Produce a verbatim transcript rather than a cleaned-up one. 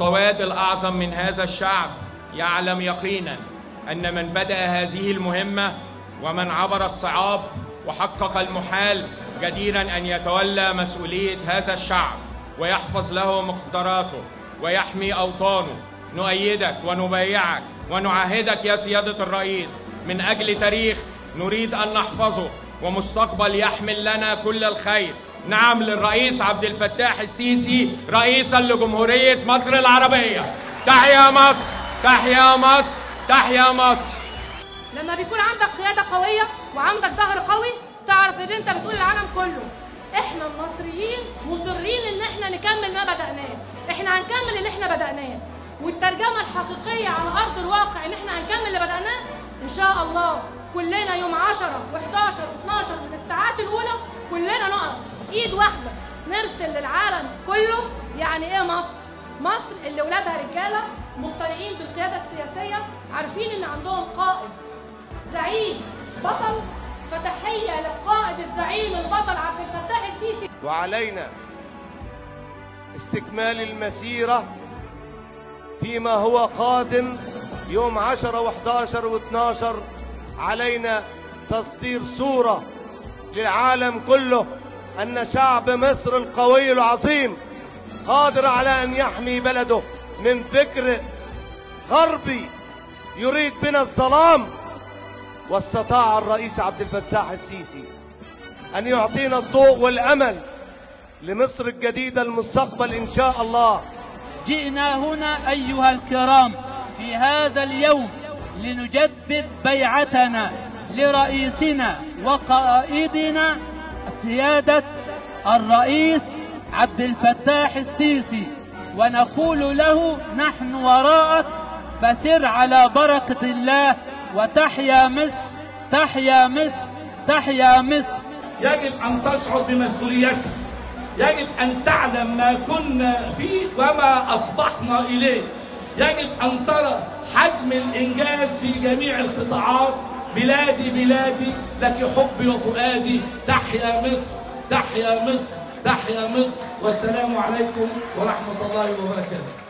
والسواد الأعظم من هذا الشعب يعلم يقيناً أن من بدأ هذه المهمة ومن عبر الصعاب وحقق المحال جديراً أن يتولى مسؤولية هذا الشعب ويحفظ له مقدراته ويحمي أوطانه. نؤيدك ونبايعك ونعاهدك يا سيادة الرئيس من أجل تاريخ نريد أن نحفظه ومستقبل يحمل لنا كل الخير. نعم للرئيس عبد الفتاح السيسي رئيساً لجمهورية مصر العربية. تحيا مصر، تحيا مصر، تحيا مصر. لما بيكون عندك قيادة قوية وعندك ظهر قوي تعرف ان انت بتقول للعالم كله احنا المصريين مصرين ان احنا نكمل ما بدأناه، احنا هنكمل اللي احنا بدأناه، والترجمة الحقيقية على أرض الواقع ان احنا هنكمل اللي بدأناه ان شاء الله. كلنا يوم عشرة وحداشر واثناشر من الساعات الأولى كلنا نقف ايد واحدة نرسل للعالم كله يعني ايه مصر. مصر اللي ولادها رجالة مقتنعين بالقيادة السياسية، عارفين ان عندهم قائد زعيم بطل، فتحية للقائد الزعيم البطل عبد الفتاح السيسي. وعلينا استكمال المسيرة فيما هو قادم يوم عشرة وحداشر واثناشر. علينا تصدير صورة للعالم كله أن شعب مصر القوي العظيم قادر على أن يحمي بلده من فكر غربي يريد بنا الظلام. واستطاع الرئيس عبد الفتاح السيسي أن يعطينا الضوء والأمل لمصر الجديدة المستقبل إن شاء الله. جئنا هنا أيها الكرام في هذا اليوم لنجدد بيعتنا لرئيسنا وقائدنا سيادة الرئيس عبد الفتاح السيسي، ونقول له نحن وراءك فسر على بركة الله، وتحيا مصر، تحيا مصر، تحيا مصر. يجب أن تشعر بمسؤوليتك، يجب أن تعلم ما كنا فيه وما أصبحنا إليه، يجب أن ترى حجم الإنجاز في جميع القطاعات. بلادي بلادي لك حبي وفؤادي. تحيا مصر، تحيا مصر، تحيا مصر، والسلام عليكم ورحمة الله وبركاته.